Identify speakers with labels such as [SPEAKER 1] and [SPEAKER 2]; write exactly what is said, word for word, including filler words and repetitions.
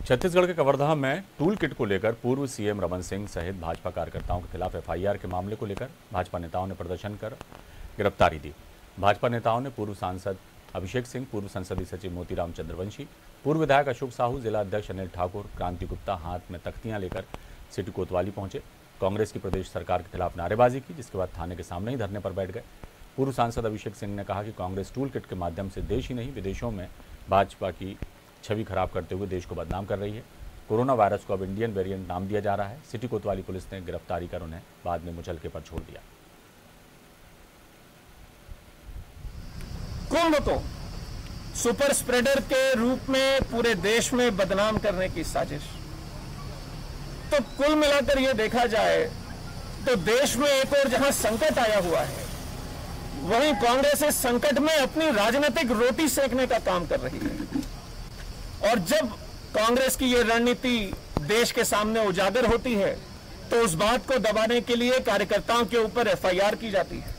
[SPEAKER 1] छत्तीसगढ़ के कवर्धा में tool kit को लेकर पूर्व सीएम रमन सिंह सहित भाजपा कार्यकर्ताओं के खिलाफ एफआईआर के मामले को लेकर भाजपा नेताओं ने प्रदर्शन कर गिरफ्तारी दी। भाजपा नेताओं ने पूर्व सांसद अभिषेक सिंह, पूर्व संसदीय सचिव मोतीराम चंद्रवंशी, पूर्व विधायक अशोक साहू, जिला अध्यक्ष अनिल ठाकुर, क्रांति गुप्ता हाथ में तख्तियां लेकर सिटी कोतवाली पहुंचे। कांग्रेस की प्रदेश सरकार के खिलाफ नारेबाजी की, जिसके बाद थाने के सामने ही धरने पर बैठ गए। पूर्व सांसद अभिषेक सिंह ने कहा कि कांग्रेस टूल किट के माध्यम से देश ही नहीं विदेशों में भाजपा की छवि खराब करते हुए देश को बदनाम कर रही है। कोरोना वायरस को अब इंडियन वेरिएंट नाम दिया जा रहा है। सिटी कोतवाली पुलिस ने गिरफ्तारी कर उन्हें बाद में मुचलके पर छोड़ दिया।
[SPEAKER 2] कुंभ को सुपर स्प्रेडर के रूप में पूरे देश में बदनाम करने की साजिश। तो कुल मिलाकर यह देखा जाए तो देश में एक और जहां संकट आया हुआ है, वहीं कांग्रेस इस संकट में अपनी राजनीतिक रोटी सेकने का काम कर रही है। और जब कांग्रेस की यह रणनीति देश के सामने उजागर होती है तो उस बात को दबाने के लिए कार्यकर्ताओं के ऊपर एफआईआर की जाती है।